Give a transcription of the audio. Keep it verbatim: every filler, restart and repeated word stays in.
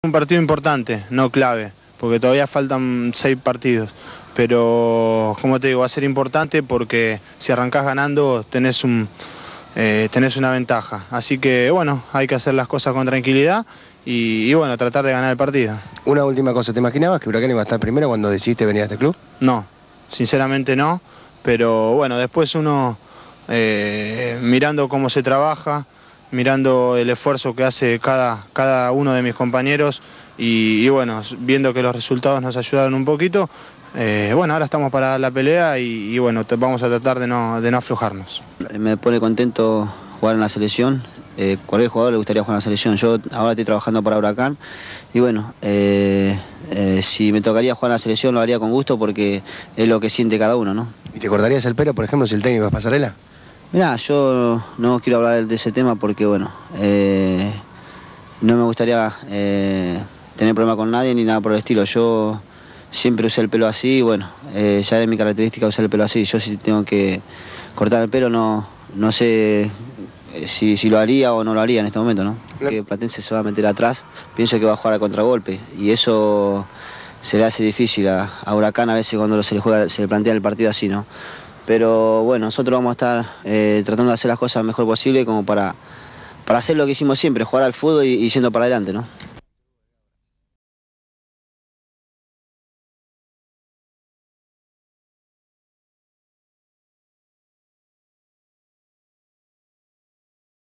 Un partido importante, no clave, porque todavía faltan seis partidos. Pero, como te digo, va a ser importante porque si arrancás ganando tenés, un, eh, tenés una ventaja. Así que, bueno, hay que hacer las cosas con tranquilidad y, y, bueno, tratar de ganar el partido. Una última cosa, ¿te imaginabas que Huracán iba a estar primero cuando decidiste venir a este club? No, sinceramente no, pero bueno, después uno, eh, mirando cómo se trabaja, mirando el esfuerzo que hace cada, cada uno de mis compañeros y, y bueno, viendo que los resultados nos ayudaron un poquito, eh, bueno, ahora estamos para la pelea y, y bueno, te, vamos a tratar de no, de no aflojarnos. Me pone contento jugar en la selección. Eh, cualquier jugador le gustaría jugar en la selección. Yo ahora estoy trabajando para Huracán y bueno, eh, eh, si me tocaría jugar en la selección lo haría con gusto porque es lo que siente cada uno, ¿no? ¿Y te cortarías el pelo, por ejemplo, si el técnico es Pasarela? Mirá, yo no quiero hablar de ese tema porque, bueno, eh, no me gustaría eh, tener problema con nadie ni nada por el estilo. Yo siempre usé el pelo así y, bueno, eh, ya es mi característica usar el pelo así. Yo si tengo que cortar el pelo no, no sé si, si lo haría o no lo haría en este momento, ¿no? Que Platense se va a meter atrás, pienso que va a jugar a contragolpe y eso se le hace difícil a, a Huracán a veces cuando se le, juega, se le plantea el partido así, ¿no? Pero bueno, nosotros vamos a estar eh, tratando de hacer las cosas lo mejor posible como para, para hacer lo que hicimos siempre, jugar al fútbol y, y yendo para adelante, ¿no?